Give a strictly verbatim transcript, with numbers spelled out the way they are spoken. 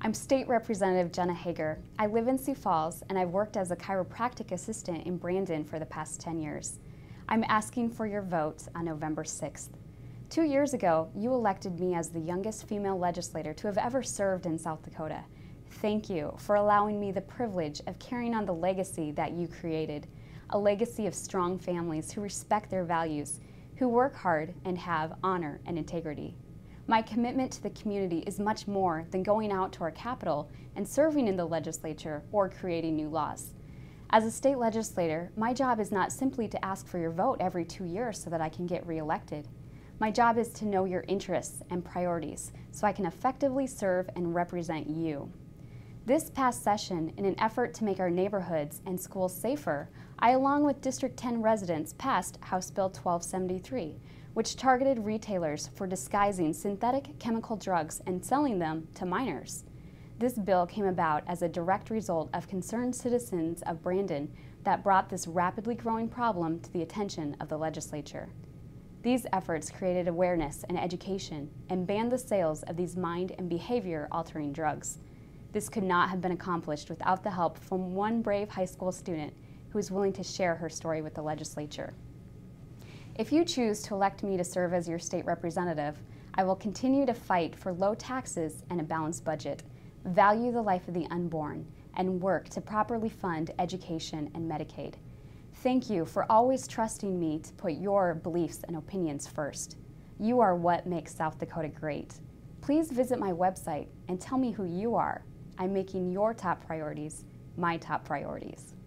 I'm State Representative Jenna Hager. I live in Sioux Falls and I've worked as a chiropractic assistant in Brandon for the past ten years. I'm asking for your vote on November sixth. Two years ago, you elected me as the youngest female legislator to have ever served in South Dakota. Thank you for allowing me the privilege of carrying on the legacy that you created, a legacy of strong families who respect their values, who work hard and have honor and integrity. My commitment to the community is much more than going out to our capital and serving in the legislature or creating new laws. As a state legislator, my job is not simply to ask for your vote every two years so that I can get reelected. My job is to know your interests and priorities so I can effectively serve and represent you. This past session, in an effort to make our neighborhoods and schools safer, I, along with District ten residents, passed House Bill twelve seventy-three, which targeted retailers for disguising synthetic chemical drugs and selling them to minors. This bill came about as a direct result of concerned citizens of Brandon that brought this rapidly growing problem to the attention of the legislature. These efforts created awareness and education and banned the sales of these mind and behavior-altering drugs. This could not have been accomplished without the help from one brave high school student who is willing to share her story with the legislature. If you choose to elect me to serve as your state representative, I will continue to fight for low taxes and a balanced budget, value the life of the unborn, and work to properly fund education and Medicaid. Thank you for always trusting me to put your beliefs and opinions first. You are what makes South Dakota great. Please visit my website and tell me who you are. I'm making your top priorities my top priorities.